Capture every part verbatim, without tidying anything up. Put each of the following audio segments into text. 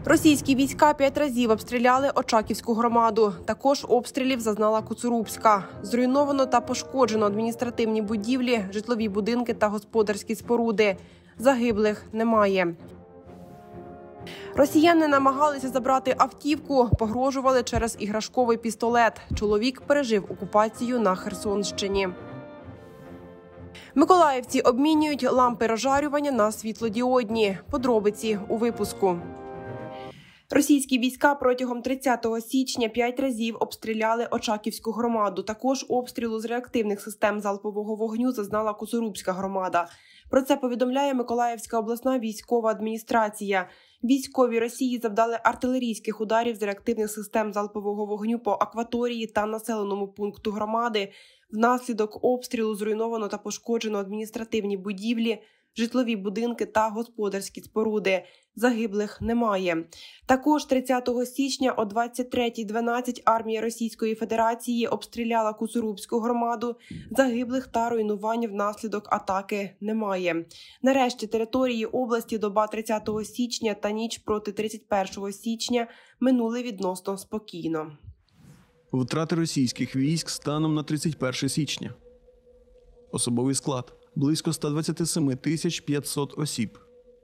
Російські війська п'ять разів обстріляли Очаківську громаду. Також обстрілів зазнала Куцурубська. Зруйновано та пошкоджено адміністративні будівлі, житлові будинки та господарські споруди. Загиблих немає. Росіяни намагалися забрати автівку, погрожували через іграшковий пістолет. Чоловік пережив окупацію на Херсонщині. Миколаївці обмінюють лампи розжарювання на світлодіодні. Подробиці у випуску. Російські війська протягом тридцятого січня п'ять разів обстріляли Очаківську громаду. Також обстрілу з реактивних систем залпового вогню зазнала Куцурубська громада. Про це повідомляє Миколаївська обласна військова адміністрація. Військові Росії завдали артилерійських ударів з реактивних систем залпового вогню по акваторії та населеному пункту громади. Внаслідок обстрілу зруйновано та пошкоджено адміністративні будівлі, житлові будинки та господарські споруди. Загиблих немає. Також тридцятого січня о двадцять третя дванадцять армія Російської Федерації обстріляла Куцурубську громаду. Загиблих та руйнувань внаслідок атаки немає. Нарешті території області доба тридцятого січня та ніч проти тридцять першого січня минули відносно спокійно. Втрати російських військ станом на тридцять перше січня. Особовий склад – близько ста двадцяти семи тисяч п'ятсот осіб.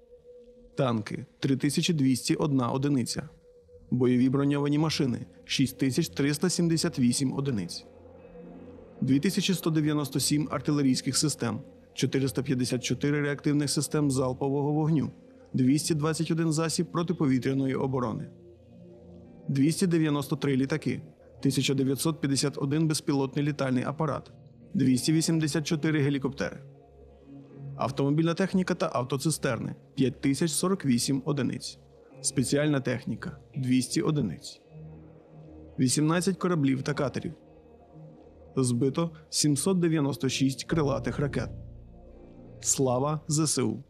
Танки – три тисячі двісті одна одиниця. Бойові броньовані машини – шість тисяч триста сімдесят вісім одиниць. дві тисячі сто дев'яносто сім артилерійських систем, чотириста п'ятдесят чотири реактивних систем залпового вогню, двісті двадцять один засіб протиповітряної оборони. двісті дев'яносто три літаки, тисяча дев'ятсот п'ятдесят один безпілотний літальний апарат, двісті вісімдесят чотири гелікоптери. Автомобільна техніка та автоцистерни – п'ять тисяч сорок вісім одиниць. Спеціальна техніка – двісті одиниць. вісімнадцять кораблів та катерів. Збито сімсот дев'яносто шість крилатих ракет. Слава ЗСУ!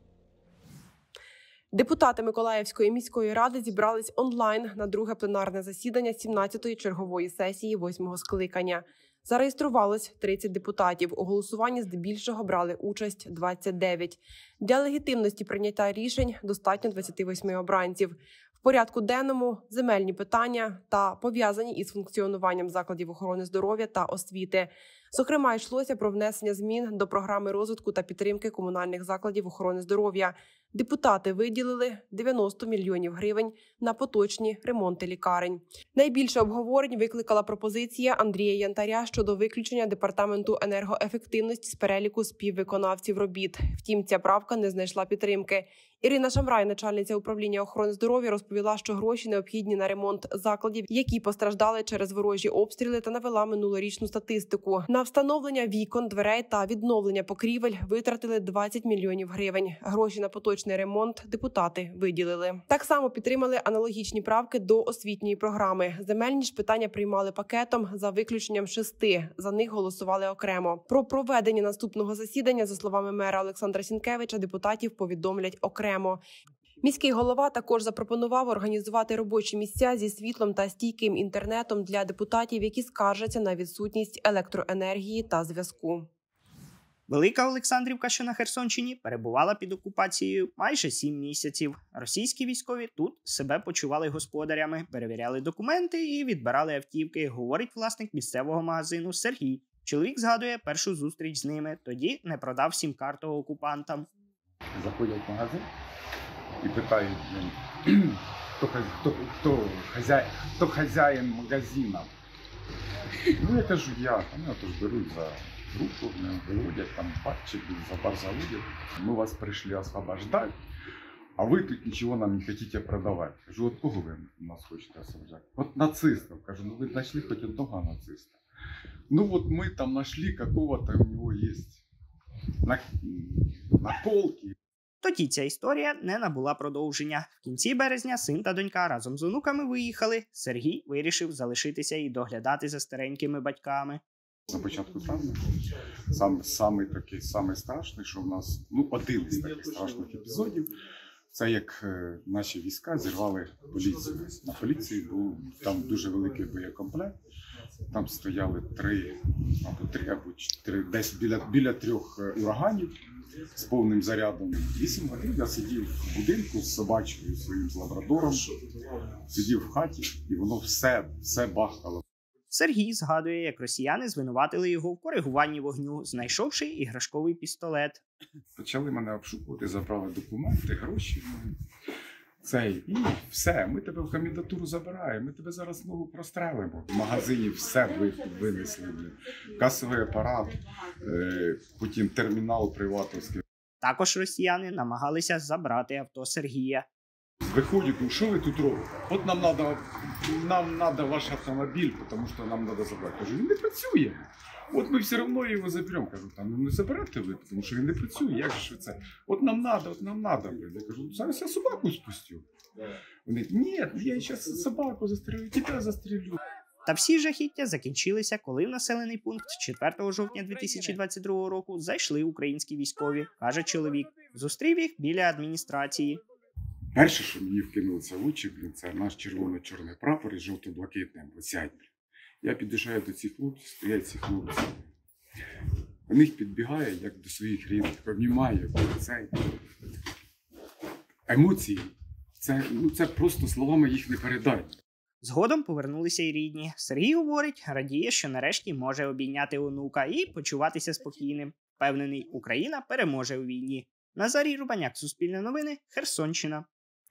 Депутати Миколаївської міської ради зібрались онлайн на друге пленарне засідання сімнадцятої чергової сесії восьмого скликання. Зареєструвалось тридцять депутатів. У голосуванні здебільшого брали участь двадцять дев'ять. Для легітимності прийняття рішень достатньо двадцяти восьми обранців. В порядку денному – земельні питання та пов'язані із функціонуванням закладів охорони здоров'я та освіти. Зокрема, йшлося про внесення змін до програми розвитку та підтримки комунальних закладів охорони здоров'я. Депутати виділили дев'яносто мільйонів гривень на поточні ремонти лікарень. Найбільше обговорень викликала пропозиція Андрія Янтаря щодо виключення Департаменту енергоефективності з переліку співвиконавців робіт. Втім, ця правка не знайшла підтримки. Ірина Шамрай, начальниця управління охорони здоров'я, розповіла, що гроші необхідні на ремонт закладів, які постраждали через ворожі обстріли, та навела минулорічну статистику. На встановлення вікон, дверей та відновлення покрівель витратили двадцять мільйонів гривень. Гроші на поточний ремонт депутати виділили. Так само підтримали аналогічні правки до освітньої програми. Земельні ж питання приймали пакетом за виключенням шести. За них голосували окремо. Про проведення наступного засідання, за словами мера Олександра Сінкевича, депутатів повідомлять окремо. Міський голова також запропонував організувати робочі місця зі світлом та стійким інтернетом для депутатів, які скаржаться на відсутність електроенергії та зв'язку. Велика Олександрівка, що на Херсонщині, перебувала під окупацією майже сім місяців. Російські військові тут себе почували господарями, перевіряли документи і відбирали автівки, говорить власник місцевого магазину Сергій. Чоловік згадує першу зустріч з ними, тоді не продав сім-карту окупантам. Заходять в магазин і питають, хто, хто, хто, хазяй, хто хазяїн магазину. Ну, я кажу, я. Вони отож беруть за руку, виводять там пальчик, за бар заводять. Ми вас прийшли освобождати, а ви тут нічого нам не хочете продавати. Кажу, от кого ви нас хочете освобождати? От нацистів. Кажу, ну ви знайшли хоч одного нациста. Ну от ми там знайшли, какого-то у нього є на, наколки. Тоді ця історія не набула продовження. В кінці березня син та донька разом з онуками виїхали. Сергій вирішив залишитися і доглядати за старенькими батьками. На початку травня сам, самий такий, самий страшний, що в нас, ну, один із таких страшних епізодів, Це як е, наші війська зірвали поліцію. На поліції був там дуже великий боєкомплект. Там стояли три, або три, або чотири, десь біля, біля трьох ураганів з повним зарядом. Вісім годин я сидів в будинку з собачкою своїм, з лабрадором, сидів в хаті, і воно все, все бахкало. Сергій згадує, як росіяни звинуватили його в коригуванні вогню, знайшовши іграшковий пістолет. Почали мене обшукувати, забрали документи, гроші. Цей, і все, ми тебе в комендатуру забираємо, ми тебе зараз знову прострелимо. В магазині все винесли, касовий апарат, потім термінал приватовський. Також росіяни намагалися забрати авто Сергія. Виходять, ну що ви тут робите? От нам треба нам надо ваш автомобіль, тому що нам треба забрати. Кажу, він не працює. От ми все одно його заберемо. Кажу, там ну не заберете ви, тому що він не працює. Як же це? От нам треба, от нам треба. Я кажу, зараз я собаку спустю. Вони, ні, я зараз собаку застрелю, тебе застрелю. Та всі жахіття закінчилися, коли в населений пункт четвертого жовтня дві тисячі двадцять другого року зайшли українські військові, каже чоловік. Зустрів їх біля адміністрації. Перше, що мені вкинулося в очі, блін, це наш червоно-чорний прапор із жовто-блакитним. Сядь. Я під'їжджаю до цих хлопців, стоять ці хлопці. До них підбігає, як до своїх рідних, обнімає, це емоції. Це, ну, це просто словами їх не передать. Згодом повернулися й рідні. Сергій говорить, радіє, що нарешті може обійняти онука і почуватися спокійним. Впевнений, Україна переможе у війні. Назарій Рубаняк, Суспільне новини, Херсонщина.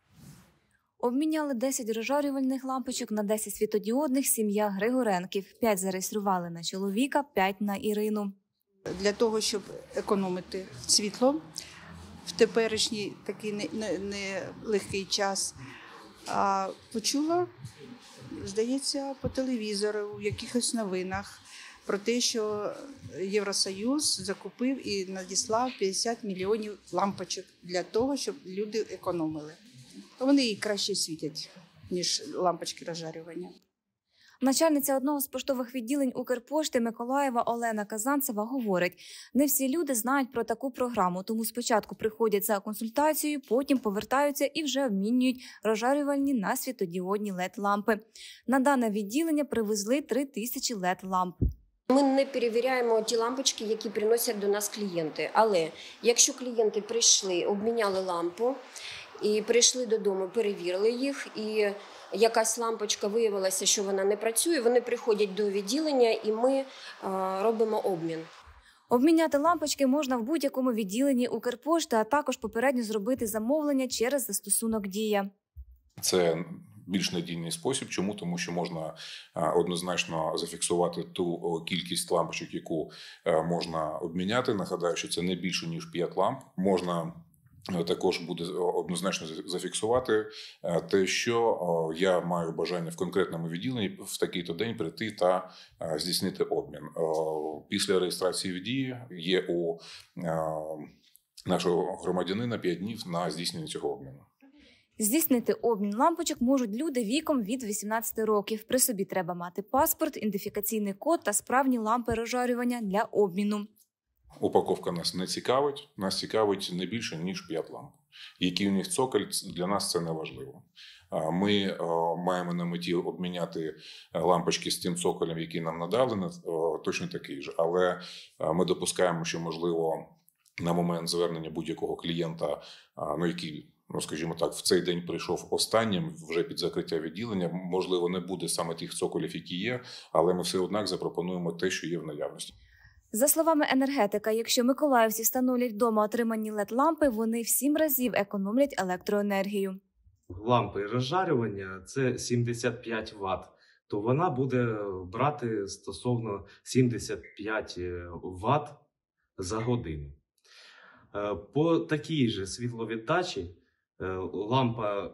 Обміняли десять розжарювальних лампочок на десять світодіодних сім'я Григоренків. п'ять зареєстрували на чоловіка, п'ять на Ірину. Для того, щоб економити світло в теперішній такий нелегкий час, а почула, здається, по телевізору, в якихось новинах про те, що Євросоюз закупив і надіслав п'ятдесят мільйонів лампочок для того, щоб люди економили. Вони і краще світять, ніж лампочки розжарювання. Начальниця одного з поштових відділень Укрпошти Миколаєва Олена Казанцева говорить, не всі люди знають про таку програму, тому спочатку приходять за консультацією, потім повертаються і вже обмінюють розжарювальні на світодіодні лед-лампи. На дане відділення привезли три тисячі лед-ламп. Ми не перевіряємо ті лампочки, які приносять до нас клієнти. Але якщо клієнти прийшли, обміняли лампу, і прийшли додому, перевірили їх, і якась лампочка виявилася, що вона не працює, вони приходять до відділення і ми а, робимо обмін. Обміняти лампочки можна в будь-якому відділенні Укрпошти, а також попередньо зробити замовлення через застосунок «Дія». Це більш надійний спосіб. Чому? Тому що можна однозначно зафіксувати ту кількість лампочок, яку можна обміняти. Нагадаю, що це не більше, ніж п'ять ламп. Можна також буде однозначно зафіксувати те, що я маю бажання в конкретному відділенні в такий-то день прийти та здійснити обмін. Після реєстрації в Дії є у нашого громадянина п'ять днів на здійснення цього обміну. Здійснити обмін лампочок можуть люди віком від вісімнадцяти років. При собі треба мати паспорт, ідентифікаційний код та справні лампи розжарювання для обміну. Упаковка нас не цікавить, нас цікавить не більше, ніж п'ять ламп. Який у них цоколь, для нас це не важливо. Ми маємо на меті обміняти лампочки з тим цоколем, який нам надали, точно такий же. Але ми допускаємо, що, можливо, на момент звернення будь-якого клієнта, ну, який, ну, скажімо так, в цей день прийшов останнім, вже під закриття відділення, можливо, не буде саме тих цоколів, які є, але ми все однак запропонуємо те, що є в наявності. За словами енергетика, якщо миколаївці встановлять вдома отримані лед-лампи, вони в сім разів економлять електроенергію. Лампи розжарювання – це сімдесят п'ять ватт, то вона буде брати стосовно сімдесят п'ять ватт за годину. По такій же світловіддачі лампа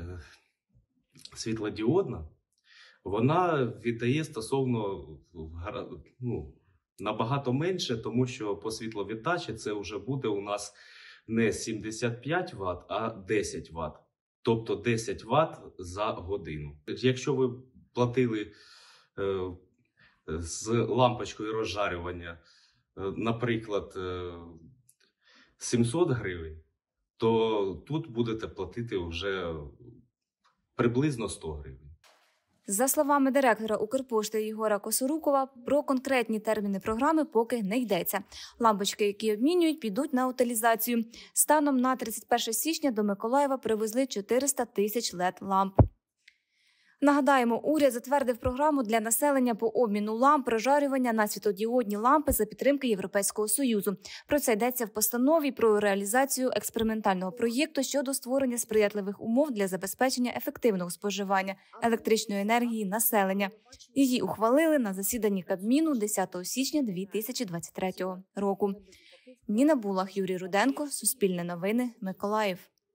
світлодіодна, вона віддає стосовно, ну, набагато менше, тому що по світловіддачі це вже буде у нас не сімдесят п'ять ватт, а десять ватт. Тобто десять ватт за годину. Якщо ви платили е, з лампочкою розжарювання, е, наприклад, е, сімсот гривень, то тут будете платити вже приблизно сто гривень. За словами директора Укрпошти Єгора Косорукова, про конкретні терміни програми поки не йдеться. Лампочки, які обмінюють, підуть на утилізацію. Станом на тридцять перше січня до Миколаєва привезли чотириста тисяч ел і ді-ламп. Нагадаємо, уряд затвердив програму для населення по обміну ламп прожарювання на світлодіодні лампи за підтримки Європейського Союзу. Про це йдеться в постанові про реалізацію експериментального проєкту щодо створення сприятливих умов для забезпечення ефективного споживання електричної енергії населення. Її ухвалили на засіданні Кабміну десятого січня дві тисячі двадцять третього року. Ніна Булах, Юрій Руденко, Суспільне новини, Миколаїв.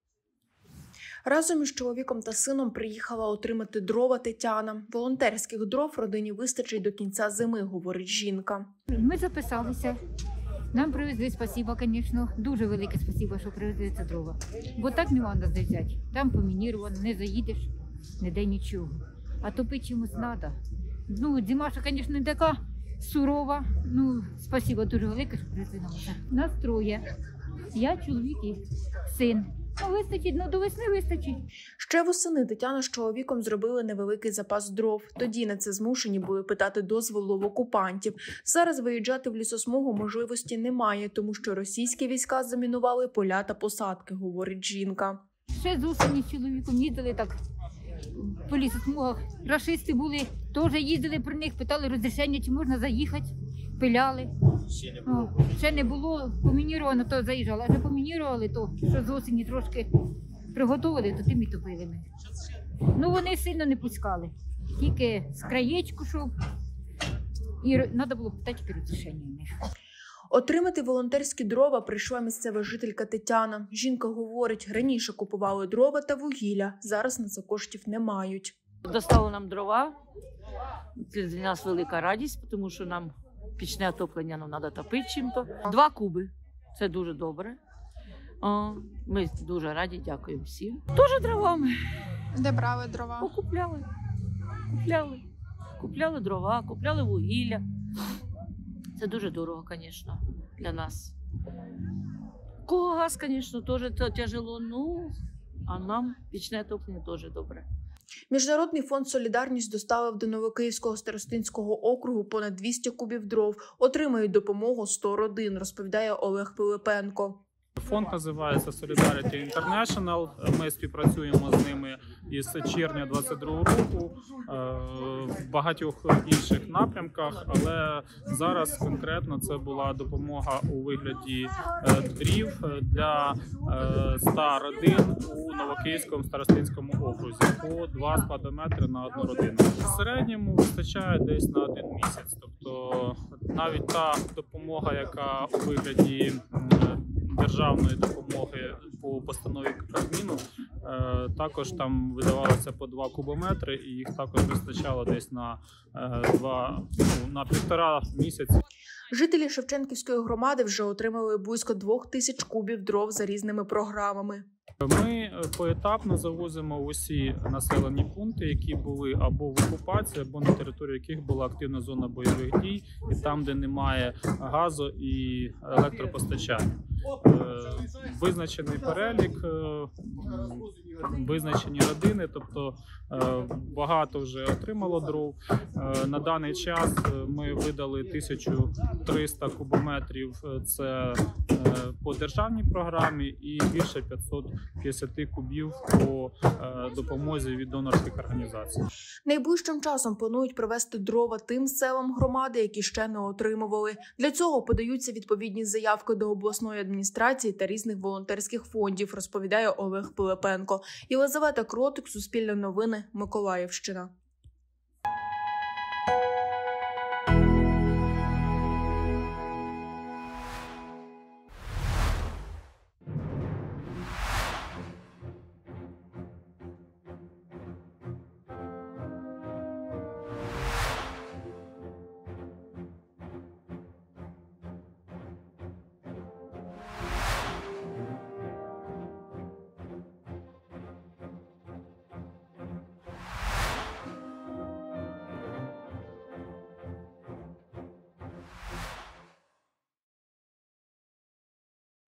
Разом із чоловіком та сином приїхала отримати дрова Тетяна. Волонтерських дров родині вистачить до кінця зими, говорить жінка. Ми записалися. Нам привезли, спасибо, звісно. Дуже велике спасибо, що привезли це дрова. Бо так не можна здесь взяти. Там помініровано, не заїдеш, не дай нічого. А топити чомусь треба. Ну, зима, що, звісно, не така сурова. Ну, спасибо дуже велике, що привезли нам це. Нас троє. Я, чоловік і син. Ну, вистачить, ну до весни вистачить. Ще восени Тетяна з чоловіком зробили невеликий запас дров. Тоді на це змушені були питати дозволу в окупантів. Зараз виїжджати в лісосмугу можливості немає, тому що російські війська замінували поля та посадки, говорить жінка. Ще з осені з чоловіком їздили так по лісосмугах. Рашисти були, теж їздили про них, питали розрішення, чи можна заїхати. Пиляли. Ще не було. О, ще не було помініровано, то заїжджали. А вже помінірували, то що з осені трошки приготували, то тим і топили ми. Ну вони сильно не пускали. Тільки з краєчку, щоб. І треба було питати тільки розрішення в них. Отримати волонтерські дрова прийшла місцева жителька Тетяна. Жінка говорить, раніше купували дрова та вугілля, зараз на це коштів не мають. Достали нам дрова. Це для нас велика радість, тому що нам пічне отоплення, нам треба топити чим-то. Два куби. Це дуже добре. О, ми дуже раді, дякуємо всім. Теж дровами. Де брали дрова? Покупляли. Купляли. Купляли дрова, купляли вугілля. Це дуже дорого, звісно, для нас. Кого газ, звісно, теж тяжело, ну, а нам пічне отоплення теж добре. Міжнародний фонд «Солідарність» доставив до Новокиївського старостинського округу понад двісті кубів дров. Отримають допомогу сто родин, розповідає Олег Пилипенко. Фонд називається Solidarity International. Ми співпрацюємо з ними із червня двадцять другого року в багатьох інших напрямках, але зараз конкретно це була допомога у вигляді дрів для ста родин у Новокиївському старостинському окрузі по два складометри на одну родину. В середньому вистачає десь на один місяць. Тобто навіть та допомога, яка у вигляді державної допомоги по постанові Кабміну, також там видавалося по два кубометри, і їх також вистачало десь на два, ну, на півтора місяці. Жителі Шевченківської громади вже отримали близько двох тисяч кубів дров за різними програмами. Ми поетапно завозимо в усі населені пункти, які були або в окупації, або на території яких була активна зона бойових дій, і там, де немає газу і електропостачання. Визначений перелік, визначені родини, тобто багато вже отримало дров. На даний час ми видали тисячу триста кубометрів, це по державній програмі, і більше п'ятсот п'ятдесят кубів по допомозі від донорських організацій. Найближчим часом планують привезти дрова тим селам громади, які ще не отримували. Для цього подаються відповідні заявки до обласної адміністрації та різних волонтерських фондів, розповідає Олег Пилипенко. Єлизавета Кротик, Суспільне новини, Миколаївщина.